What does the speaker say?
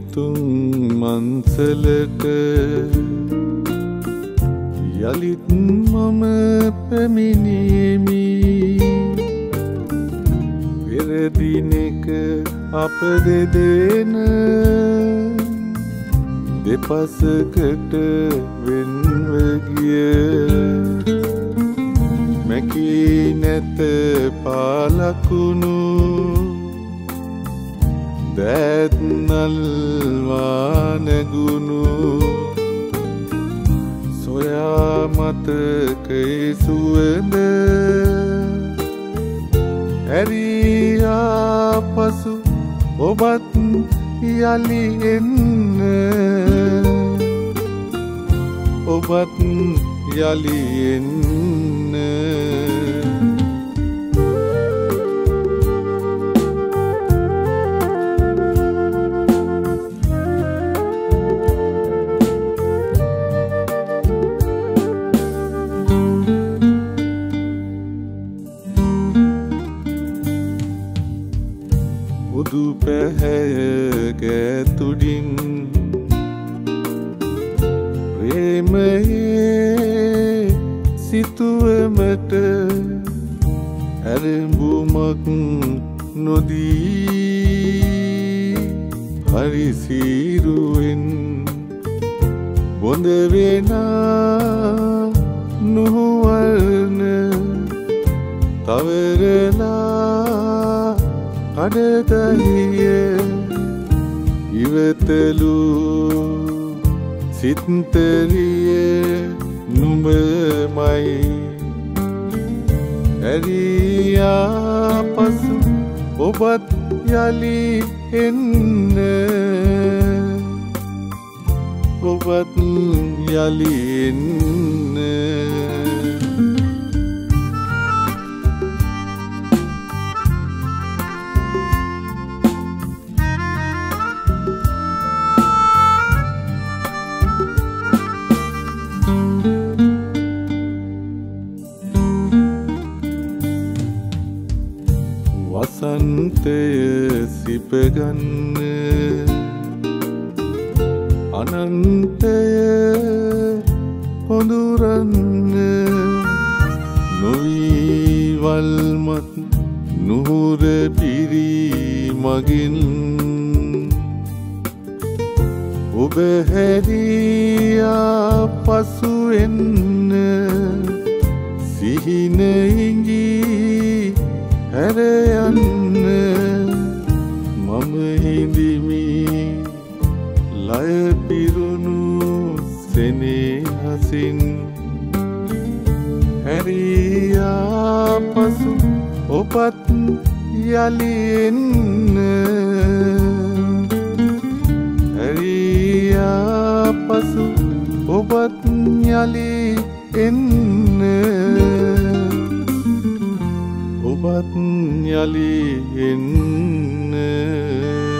මිතුම් මන්සලට යලිත් මම පැමිණීමි පෙරදිනෙක අප දෙදෙන දෙපසකට වෙන්ව ගිය මැකී නැත පාලකුණු දෑත් නල්වා නැගුණු සොයා මතකයේ සුවඳ ඇරියා පසු ඔබත් යලි එන්න ඔබත් යලි එන්න උදු පැහැය ගැතුඩින් ප්‍රේමයේ සිතුවමට ඇරඹුමක් නොදී හරිසිරුවෙන් බොඳ වෙනා නුවරණ තවරලා කඩතහිය ඉවතලු සිත්තරිය නුඹමයි ඇරියා පසු ඔබත් යලි එන්න ඔබත් යලි එන්න වසන්තය සිපගන්න අනන්තය හොඳුරන්න නොවීවල්මත් නුහුර පිරි මගින් ඔබ හැරියා පසු එන්න සිහින ඉඟී හැර යන්න මම හිඳිමි ලය පිරුණු සෙනෙහසින් හැරියා පසු ඔබත් යලි එන්න හැරියා පසු ඔබත් යලි එන්න ඔබත් යලි එන්න